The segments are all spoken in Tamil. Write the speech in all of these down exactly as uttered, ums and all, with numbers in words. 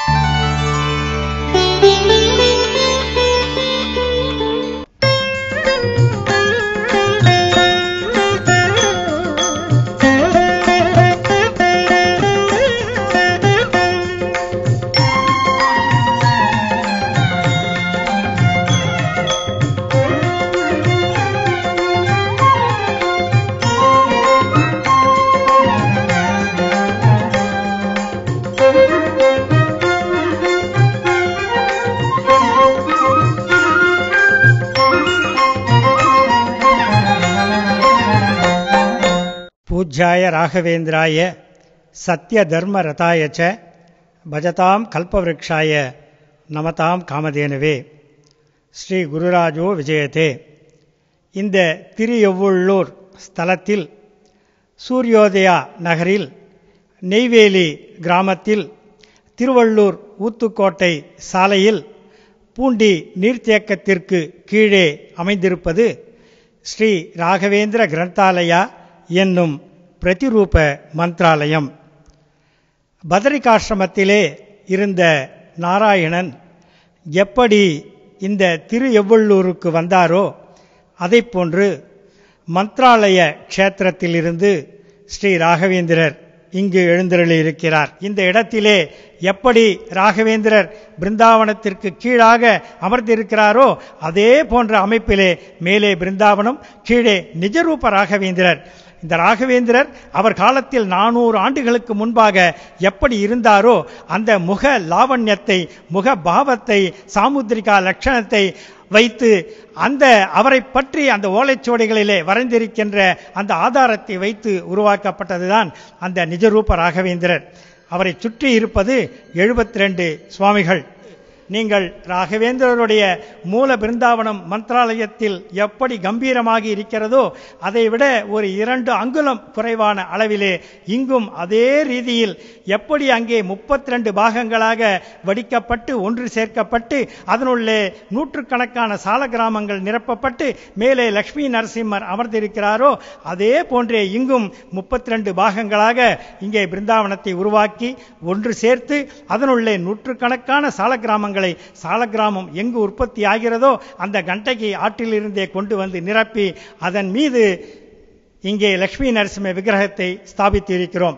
பூஜ்யாய ராகவேந்திராய சத்ய தர்ம ரதாய ச பஜதாம் கல்பவ்ருக்ஷாய நமதாம் காமதேனுவே. ஸ்ரீ குருராஜோ விஜயதே. இந்த திருஎவ்வுள்ளூர் ஸ்தலத்தில் சூரியோதயா நகரில் நெய்வேலி கிராமத்தில் திருவள்ளூர் ஊத்துக்கோட்டை சாலையில் பூண்டி நீர்த்தேக்கத்திற்கு கீழே அமைந்திருப்பது ஸ்ரீ ராகவேந்திர கிரந்தாலயா என்னும் பிரதிரூப மந்திராலயம். பதரிகாசிரமத்திலே இருந்த நாராயணன் எப்படி இந்த திரு எவ்வள்ளூருக்கு வந்தாரோ அதை போன்று மந்திராலய க்ஷேத்திரத்திலிருந்து ஸ்ரீ ராகவேந்திரர் இங்கு எழுந்தருளியிருக்கிறார். இந்த இடத்திலே எப்படி ராகவேந்திரர் பிருந்தாவனத்திற்கு கீழாக அமர்ந்திருக்கிறாரோ அதே போன்ற அமைப்பிலே மேலே பிருந்தாவனம், கீழே நிஜரூப ராகவேந்திரர். இந்த ராகவேந்திரர் அவர் காலத்தில் நானூறு ஆண்டுகளுக்கு முன்பாக எப்படி இருந்தாரோ அந்த முக லாவண்யத்தை, முக பாவத்தை, சாமுத்திரிகா லட்சணத்தை வைத்து அந்த அவரை பற்றி அந்த ஓலைச்சுவடிகளிலே வரைந்திருக்கின்ற அந்த ஆதாரத்தை வைத்து உருவாக்கப்பட்டதுதான் அந்த நிஜரூப ராகவேந்திரர். அவரை சுற்றி இருப்பது எழுபத்தி ரெண்டு சுவாமிகள். நீங்கள் ராகவேந்திரருடைய மூல பிருந்தாவனம் மந்திராலயத்தில் எப்படி கம்பீரமாகி இருக்கிறதோ அதைவிட ஒரு இரண்டு அங்குலம் குறைவான அளவிலே இங்கும் அதே ரீதியில் எப்படி அங்கே முப்பத்தி ரெண்டு பாகங்களாக வடிக்கப்பட்டு ஒன்று சேர்க்கப்பட்டு அதனுள்ளே நூற்றுக்கணக்கான சால கிராமங்கள் நிரப்பப்பட்டு மேலே லட்சுமி நரசிம்மர் அமர்ந்திருக்கிறாரோ அதே போன்றே இங்கும் முப்பத்தி ரெண்டு பாகங்களாக இங்கே பிருந்தாவனத்தை உருவாக்கி ஒன்று சேர்த்து அதனுள்ளே நூற்றுக்கணக்கான சால கிராமங்கள் சால கிராமம் எங்கு உற்பத்தி ஆகிறதோ அந்த கண்டகி ஆற்றிலிருந்தே கொண்டு வந்து நிரப்பி அதன் மீது இங்கே லட்சுமி நரசிம்ம விக்கிரகத்தை ஸ்தாபித்து இருக்கிறோம்.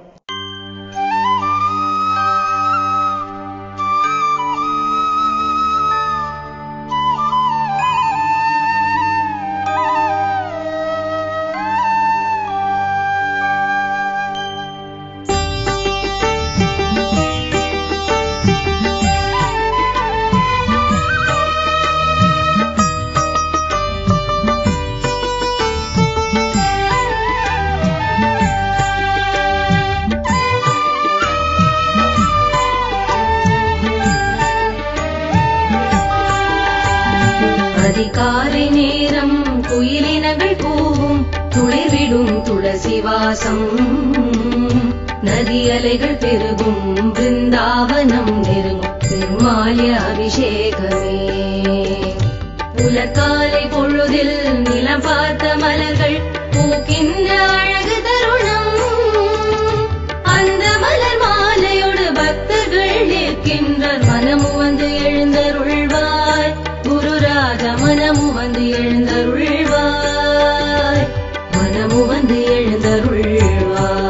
அதிகாலை நேரம் குயிலினங்கள் கூவும் துளிர்விடும் துளசி வாசம், நதி அலைகள் பெருகும் பிருந்தாவனம் நெருங்கும் திருமால்ய அபிஷேகமே. புலற்காலை பொழுதில் நிலம் பார்த்த மலர்கள் பூக்கின்ற அழகு தருணம், அந்த மலர் மாலையோடு பக்தர்கள் நிற்கின்றார். மனமு வந்து எழுந்தருள்வாய் குருராஜ, மனமு வந்து எழுந்தருள்வாய், மனமு வந்து எழுந்தருள்வாய்.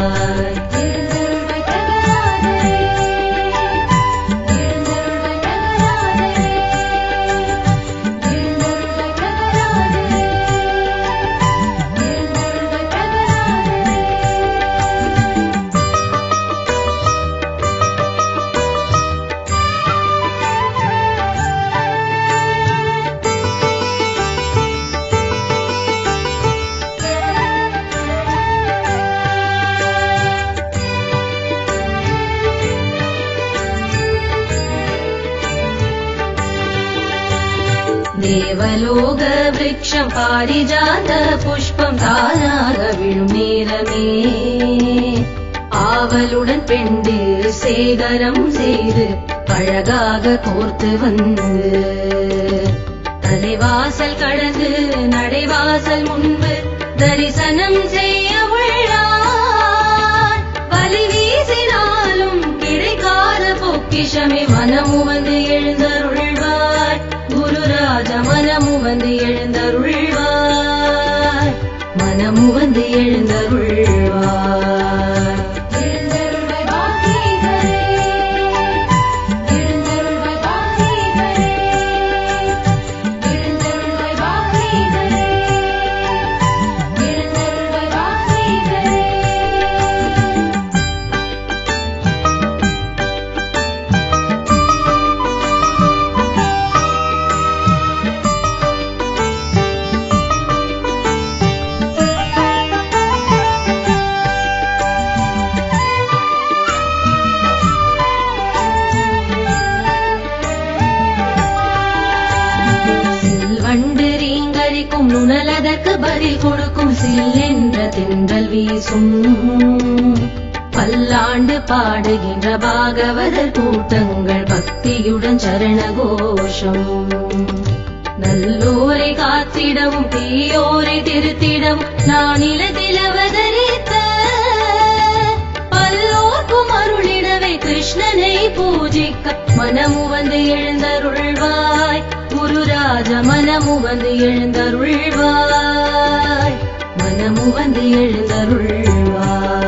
தேவலோக விருட்சம் பாரிஜாத புஷ்பம் தானாக விழும் நேரமே, ஆவலுடன் பெண்டு சேகரம் செய்து அழகாக கோர்த்து வந்து தலைவாசல் கடந்து நடைவாசல் முன்பு தரிசனம் செய்ய உள்ளார். பலி வீசினாலும் கிடைக்காத போக்கி பொக்கிஷமே மனமு வந்து எழுந்தருள்வாய் குருராஜ மனமு வந்து எழுந்தருள்வாய் மனமு வந்து எழுந்தருள்வாய் நுணலதற்கு பதில் கொடுக்கும் சில்லென்ற தென்றல் வீசும் பல்லாண்டு பாடுகின்ற பாகவதர் கூட்டங்கள் பக்தியுடன் சரண கோஷம் நல்லோரை காத்திடவும் தீயோரை திருத்திடவும் நான் நிலத்தில் அவதரித்த பல்லோர்க்கும் அருளிடவே கிருஷ்ணனை பூஜிக்க மனமு வந்து எழுந்தருள்வாய் குருராஜ மனமு வந்து எழுந்தருள்வாய் மனமு வந்து எழுந்தருள்வாய்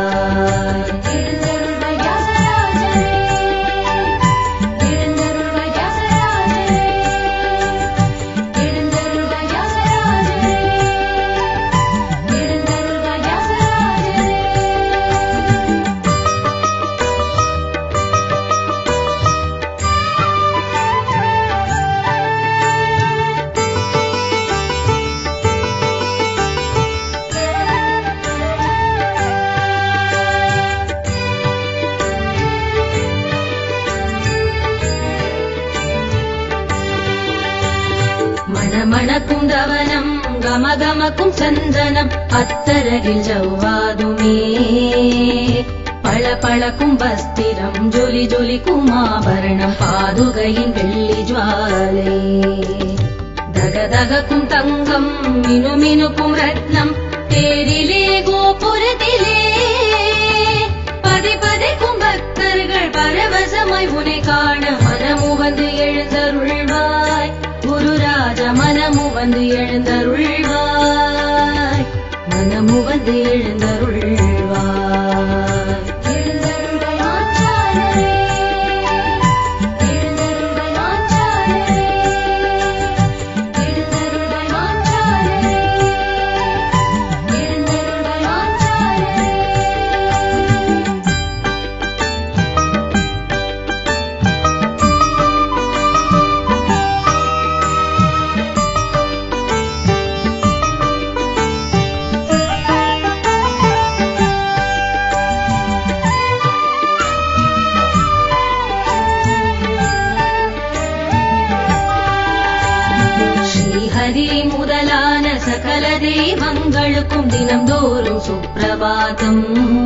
மணக்கும் தவனம் கமகமக்கும் சந்தனம் அத்தரகில் ஜவ்வாதுமே பள பளக்கும் வஸ்திரம் ஜொலி ஜொலிக்கும் ஆபரணம் பாதுகையின் வெள்ளி ஜுவாலை தகதகக்கும் தங்கம் மினுமினுக்கும் ரத்னம் தேரிலே கோபுரத்திலே பதை பதைக்கும் பக்தர்கள் பரவசமாய் உனை காண மனமு வந்து எழுந்தருள்வாய் குருராஜ மனமு வந்து எழுந்தருள்வாய் மனமு வந்து எழுந்தருள்வாய் முதலான சகல தெய்வங்களுக்கும் தினம்தோறும் சுப்பிரபாதம்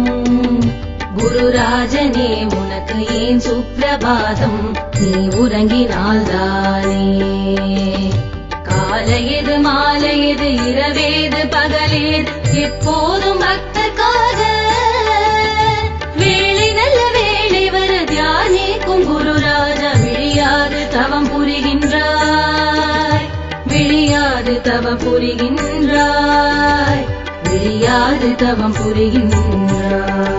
குருராஜனே உனக்கு ஏன் சுப்பிரபாதம் நீ உறங்கினால்தானே காலையது மாலையது இரவேது பகலேது எப்போதும் பக்தர்க்காக வேளை நல்ல வேளை வர தியானிக்கும் குருராஜா விழியாது தவம் புரிகின்றாய் விழியாது தவம் புரிகின்றாய் விழியாது தவம் புரிகின்றாய்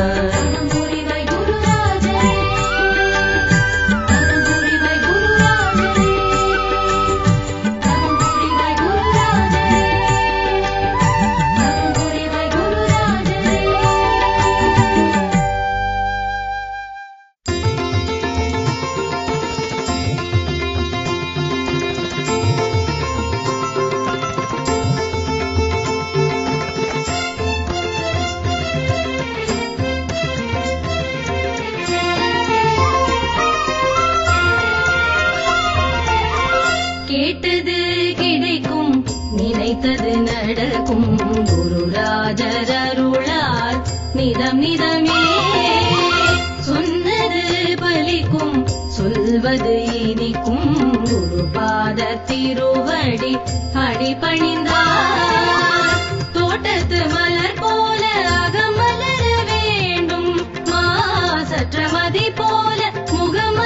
கேட்டது கிடைக்கும் நினைத்தது நடக்கும் குருராஜர் அருளால் நிதம் நிதமே சொன்னது பலிக்கும் சொல்வது இனிக்கும் குருபாத திருவடி அடிபணிந்தார் தோட்டத்து மலர் போல அகமலர வேண்டும் மாசற்ற மதி போல முகம்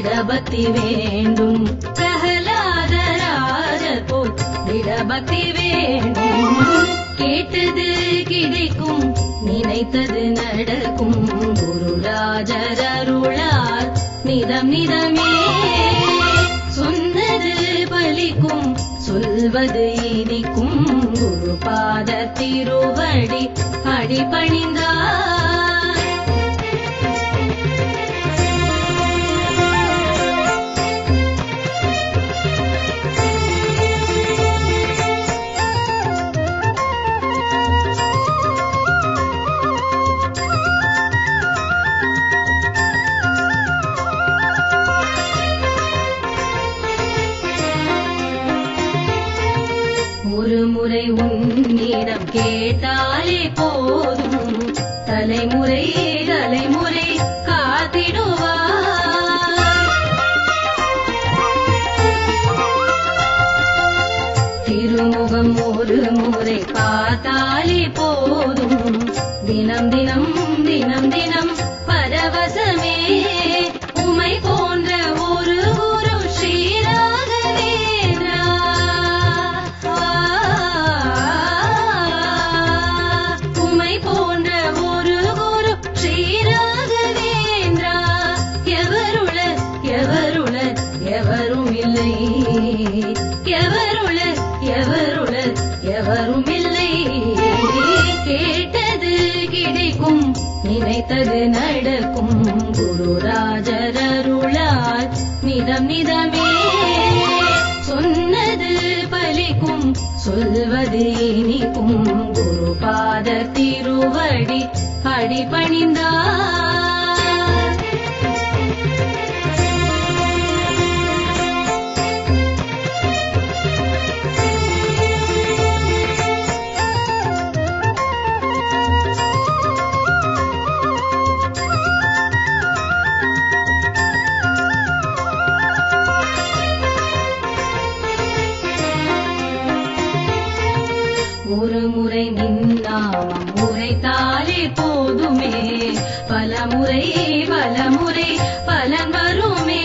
திடபக்தி வேண்டும். பிரகலாதராஜர் போல் திடபக்தி வேண்டும். கேட்டது கிடைக்கும், நினைத்தது நடக்கும். குருராஜர் அருளால் நிதம் நிதமே சொன்னது பலிக்கும், சொல்வது இனிக்கும். குருபாத திருவடி அடிபணிந்தார். ஒரு முறை உன்னிடம் கேட்டாலே போதும், தலைமுறை தலைமுறை காத்திடுவார். திருமுகம் ஒரு முறை பார்த்தாலே போதும், தினம் தினம் தினம் தினம் பரவசமே. உமை போன்ற ஒரு குரு ஸ்ரீராகவேந்திரா, உமை போன்ற ஒரு குரு ஸ்ரீராகவேந்திரா. எவருள எவருள எவரும் இல்லை, எவருள எவருள எவரும் இல்லை. கேட்டது கிடைக்கும், நினைத்தது நடக்கும். குருராஜர் அருளால் நிதம் நிதமே சொன்னது பலிக்கும், சொல்வது இனிக்கும். குருபாத திருவடி அடிபணிந்தார். ஒரு முறை நின்னாமம் உரைத்தாலே போதுமே, பல முறை பல முறை பலன் வருமே.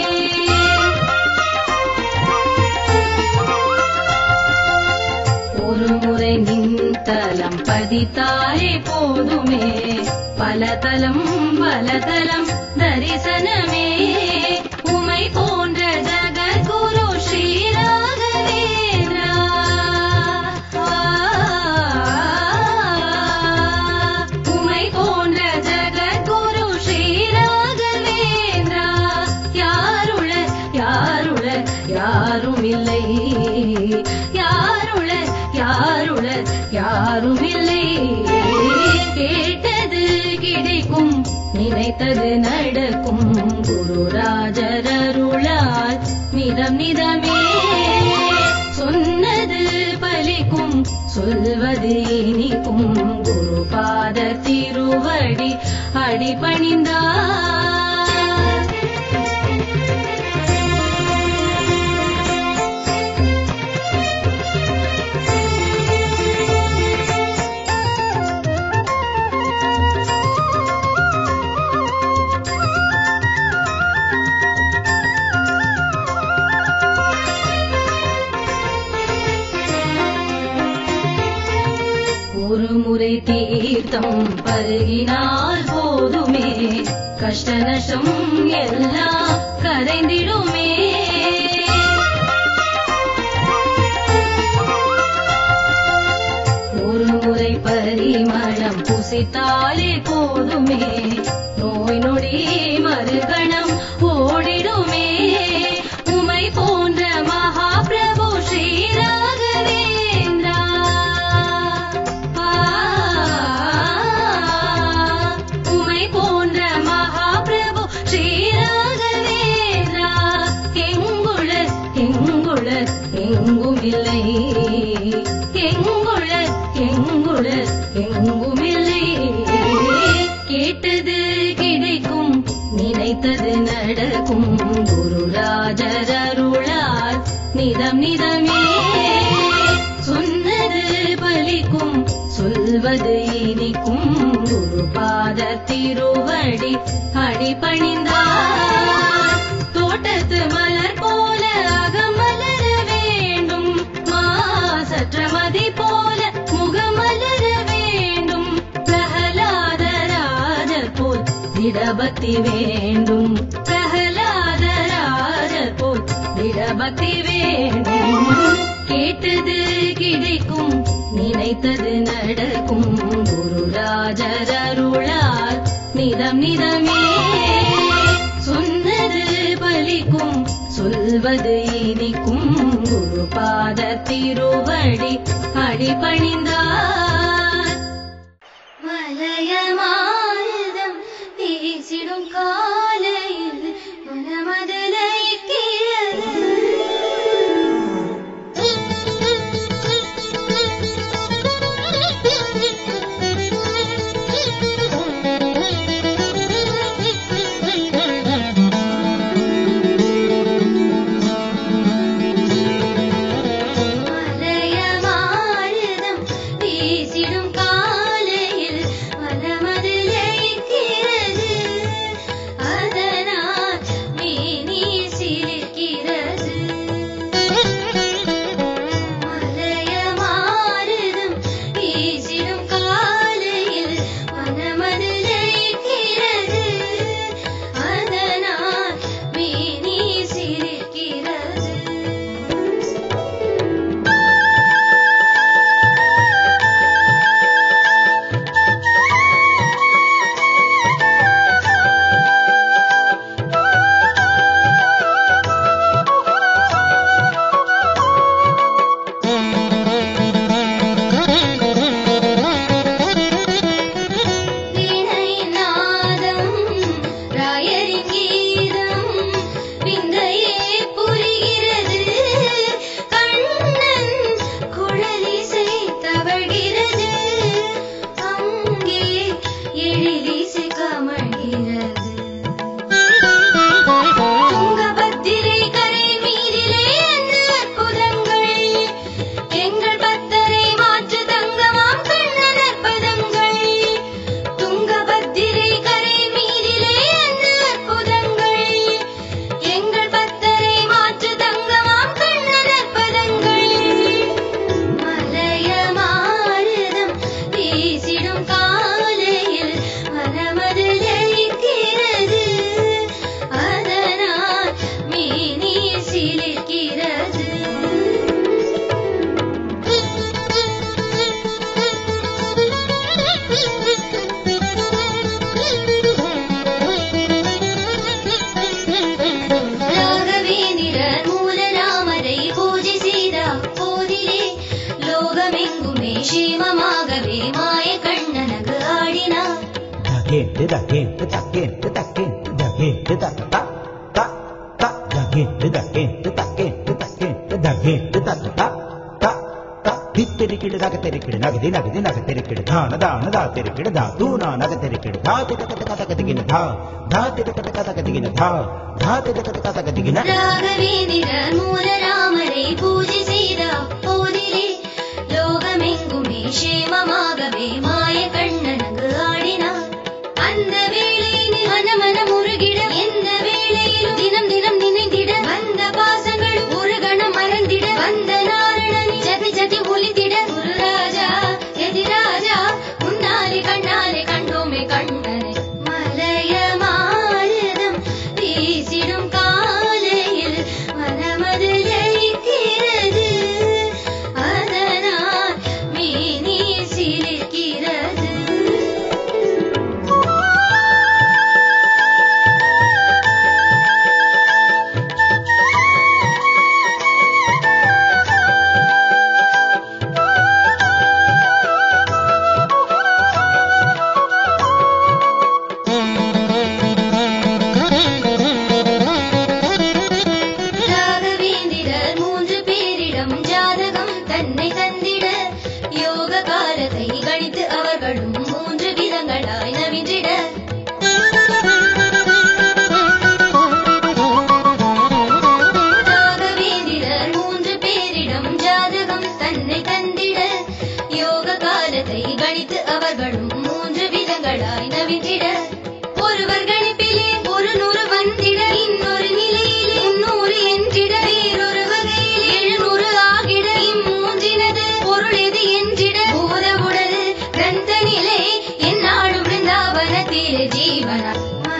ஒரு முறை நின்தலம் பதித்தாலே போதுமே, பல தலம் பல தலம் தரிசனமே. உமை போன்ற ஜகத்குரு ஸ்ரீராகவேந்திரா, உமை போன்ற ஜகத்குரு ஸ்ரீராகவேந்திரா. யாருள யாருள யாரும் இல்லை, யாருள யாருள யாரும் இல்லை. கேட்டது கிடைக்கும், நினைத்தது நடக்கும். குருராஜர் அருளால் நிதம் நிதமே சொன்னது பலிக்கும், சொல்வது இனிக்கும். குருபாத திருவடி அடிபணிந்தார். ஒரு முறை தீர்த்தம் பருகினால் போதுமே, கஷ்ட நஷ்டம் எல்லாம் கரைந்திடுமே. ஒரு முறை பரிமளம் புசித்தாலே போதுமே, நோய் நொடி மறுகணம் ஓடிடுமே. உமை போன்ற மகாபிரபு ஸ்ரீராகவேந்திரா, உமை போன்ற மகாபிரபு ஸ்ரீராகவேந்திரா. எங்குள எங்குள எங்கும் இல்லை, எங்குள எங்குள எங்கும் இல்லை. கேட்டது கிடைக்கும், நினைத்தது நடக்கும். குருராஜர் அருளால் நிதம் நிதமே சொன்னது பலிக்கும், சொல்வது இனிக்கும். குருபாத திருவடி அடிபணிந்தார். திடபக்தி வேண்டும். பிரகலாதராஜர் போல் திடபக்தி வேண்டும். கேட்டது கிடைக்கும், நினைத்தது நடக்கும். குருராஜர் அருளால் நிதம் நிதமே சொன்னது பலிக்கும், சொல்வது இனிக்கும். குருபாத திருவடி அடிபணிந்தார். மலையமாயுதம் வீசிடும் காலையில் மனமதலைக்கிறது. ஜீவன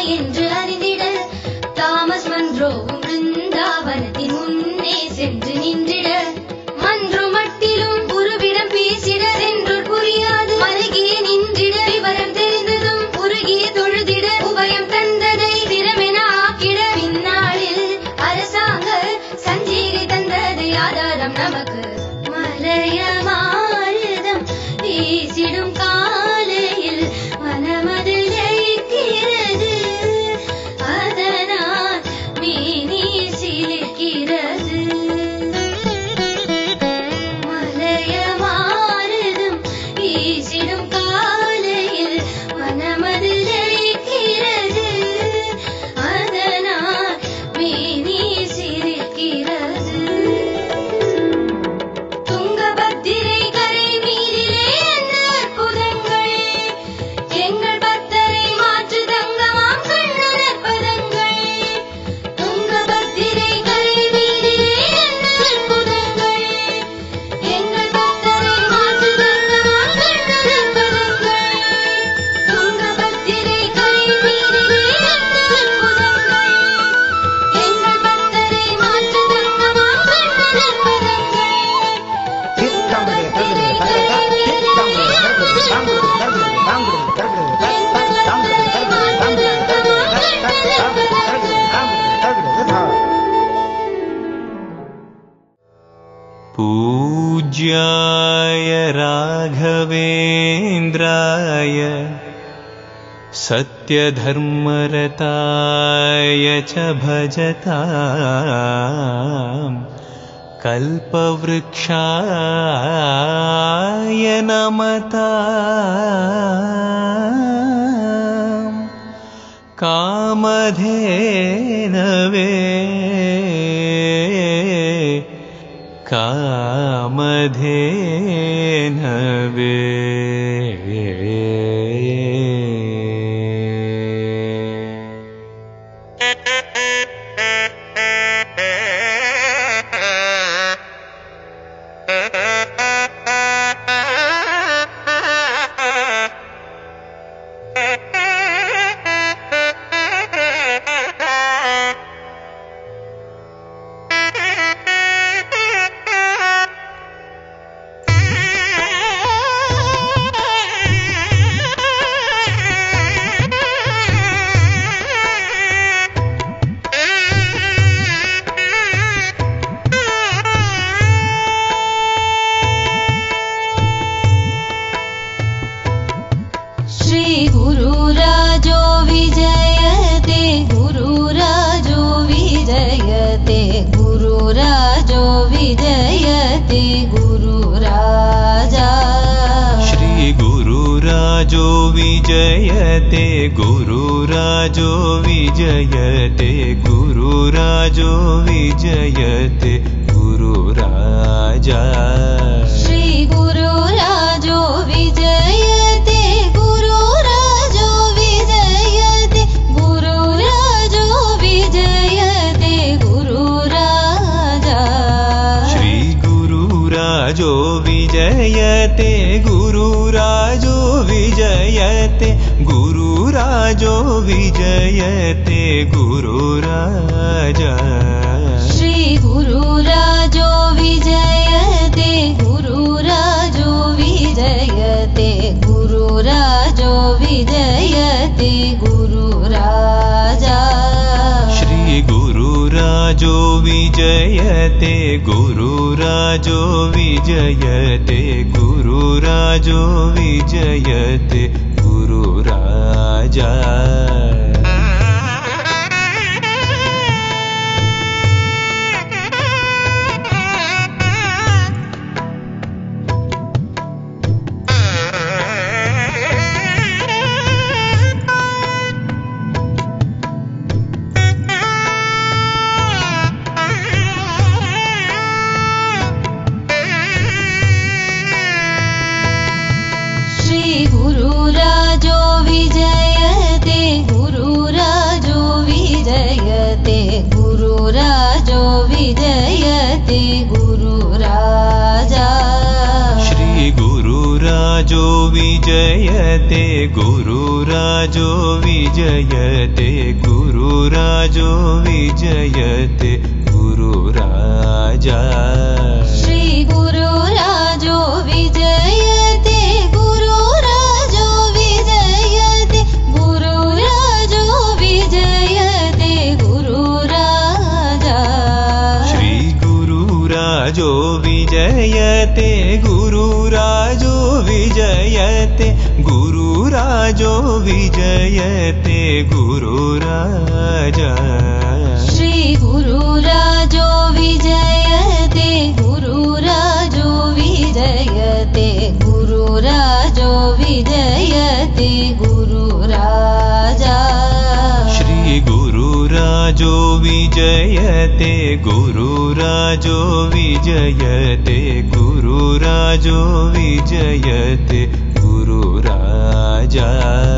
என்று அறிந்திட தாமஸ் மன்றோவும் பிருந்தாவனத்தின் முன்னே சென்று நின்றிட மன்று மட்டிலும் உருவிடம் பேசிட சென்றோர் புரியாது மருகிய நின்றிட விவரம் தெரிந்ததும் உருகிய தொழுதிட உபயம் தந்ததை திறமென ஆக்கிட பின்னாளில் அரசாங்க சஞ்சீரி தந்ததை ஆதாரம் நமக்கு மலைய மாறுதம் வீசிடும் காலையில் மனமதில் ஜெயிக்கிறது அதனால் மீனி சிலிக்கிறது மலைய மாறுதம் வீசிடும் காலையில் மனமதில் ஜெயிக்கிறது அதனால் மீனி சிலிக்கிறது துங்கபத்திரை கரை மீறிலே என்ன அற்புதங்கள் எங்கள் பக்தரை மாற்று தங்கமாம் கண்ணன் அற்புதங்கள் துங்கபத்திரை கரை மீறிலே என்ன அற்புதங்கள் எங்கள் பக்தரை மாற்று தங்கமாம் கண்ணன் அற்புதங்கள் துங்கபத்திரை கரை மீறிலே என்ன அற்புதங்கள் எங்கள் பக்தரை மாற்று தங்கமாம் கண்ணன் அற்புதங்கள் पूज्याय राघवेन्द्राय सत्यधर्मरताय च भजताम् कल्पवृक्षाय नमताम् कामधेनवे कामधेनवे विजयते गुरुराजो विजयते गुरुराजो विजयते गुरुराजा श्री गुरुराजो विजयते गुरुराजो विजयते गुरुराजो विजयते गुरुराजा श्री गुरुराजो विजयते गुरुराजो विजयते गुरुराजो विजयते गुरुराजा श्री गुरुराजो विजयते गुरुराजो विजयते गुरुराजो विजयते गुरुराजा श्री गुरुराजो विजयते गुरुराजो विजयते गुरुराजो विजयते गुरुराजा गुरुराजो विजयते गुरुराजो विजयते गुरुराजो विजयते गुरुराजा श्री गुरुराजो विजयते गुरुराजो गुरुराजो विजयते गुरुराजो विजयते गुरुराजा श्री गुरुराजो विजयते गुरुराजो विजयते गुरुराजो विजयते गुरुराजा श्री गुरुराजो विजयते गुरुराजो विजयते गुरुराजो विजयते गुरुराजा श्री गुरुराजो विजयते गुरुराजो विजयते गुरुराजो विजयते गुरुराजा श्री गुरुराजो विजयते गुरुराजो विजयते गुरुराजो विजयते गुरुराजा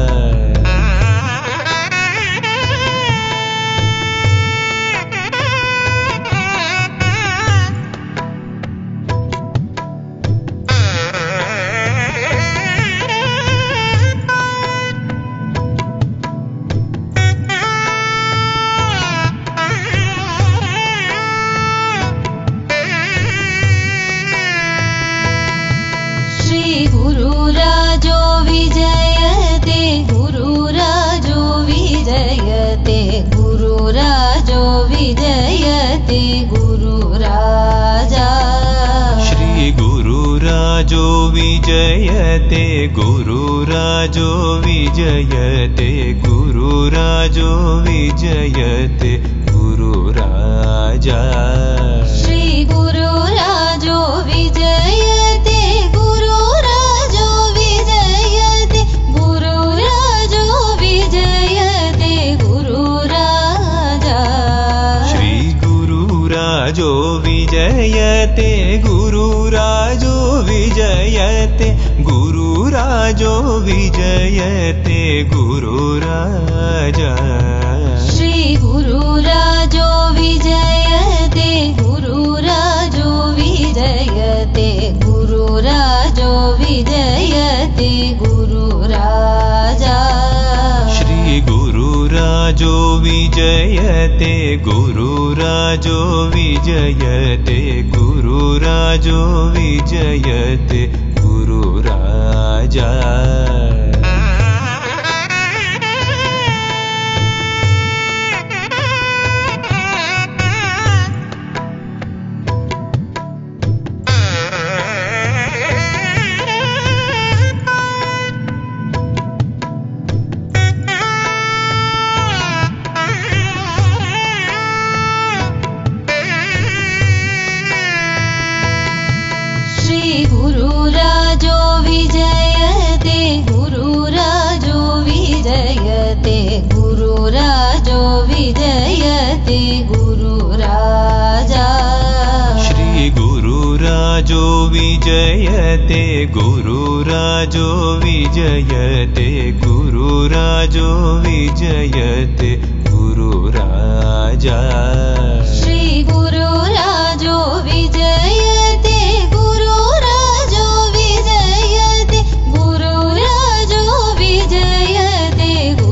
गुरुराजो विजयते गुरुराजो विजयते गुरुराजो विजयते गुरुराजा श्री गुरुराजो विजयते गुरुराजो विजयते गुरुराजो विजयते गुरुराजा श्री गुरुराजो विजयते गुरुराजो विजयते गुरुराजो विजयते गुरुराजा श्री गुरुराजो विजयते गुरुराजो विजयते गुरुराजो विजयते गुरुराजा श्री गुरुराजो विजयते गुरुराजो विजयते गुरुराजो विजयते गुरुराजा श्री गुरुराजो विजयते गुरुराजो विजयते गुरुराजो विजयते गुरुराजा गुरुराजो विजयते गुरुराजो विजयते गुरुराजो विजयते गुरुराजा श्री गुरुराजो विजयते गुरुराजो विजयते गुरुराजो विजयते गुरुराजा श्री गुरुराजो विजयते गुरुराजो विजयते गुरुराजो विजयते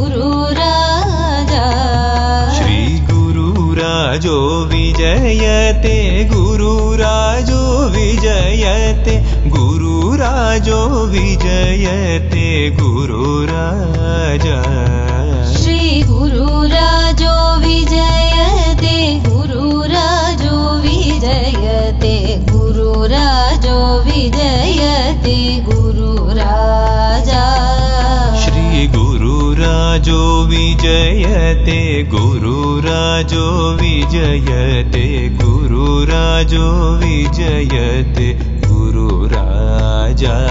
गुरुराजा श्री गुरुराजो विजयते गुरुराजो विजयते गुरुराजो विजयते गुरुराजा श्री गुरुराजो विजयते गुरुराजो विजयते गुरुराजो विजयते गुरुराजा श्री गुरुराजो विजयते गुरुराजो विजयते गुरुराजो विजयते गुरुराजा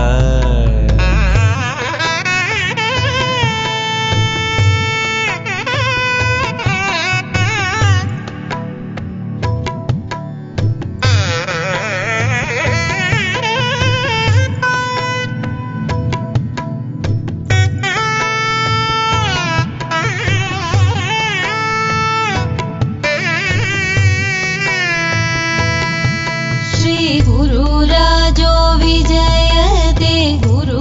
गुरुराजो विजयते गुरु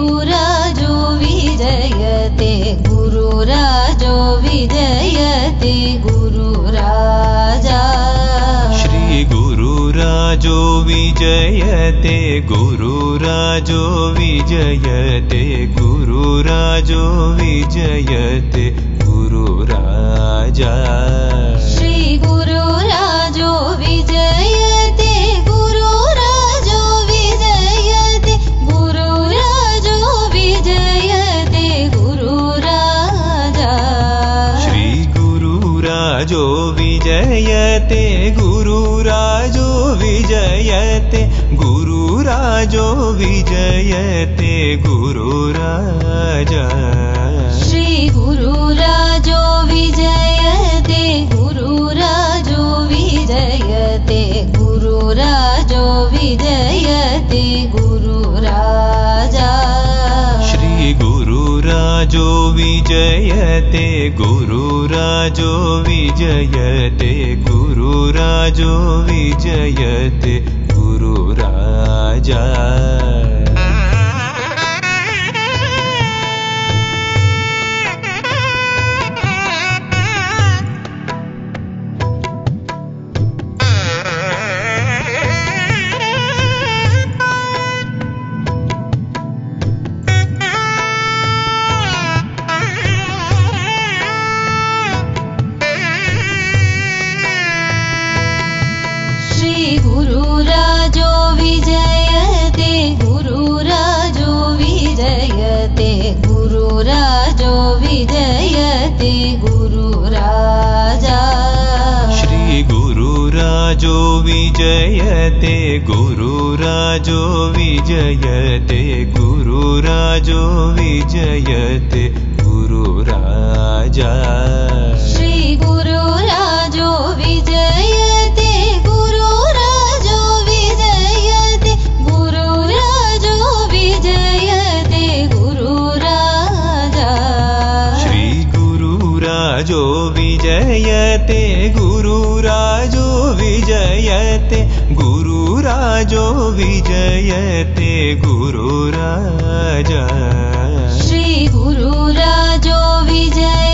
गुरुराजो विजयते गुरुराजा श्री गुरुराजो विजयते गुरुराजो विजयते गुरुराजो विजयते गुरुराजा श्री गुरुराजो विजयते गुरुराजो विजयते गुरुराजो विजयते गुरुराजा श्री गुरुराजो विजयते गुरुराजो विजयते गुरुराजो विजयते गुरुराजा श्री गुरुराजो विजयते गुरुराजो विजयते गुरुराजो विजयते गुरुराजा श्री गुरुराजो विजयते गुरुराजो विजयते गुरुराजो विजयते गुरुराजा गुरुराजो विजयते गुरुराजो विजयते गुरुराजो विजयते गुरुराजा श्री गुरुराजो विजयते गुरुराजो विजयते गुरुराजो विजयते गुरुराजा श्री गुरुराजो विजयते गुरुराजो विजयते गुरुराजो विजयते गुरुराजा श्री गुरुराजो विजयते गुरुराजो विजयते गुरुराजो विजयते गुरुराजा श्री गुरुराजो विजय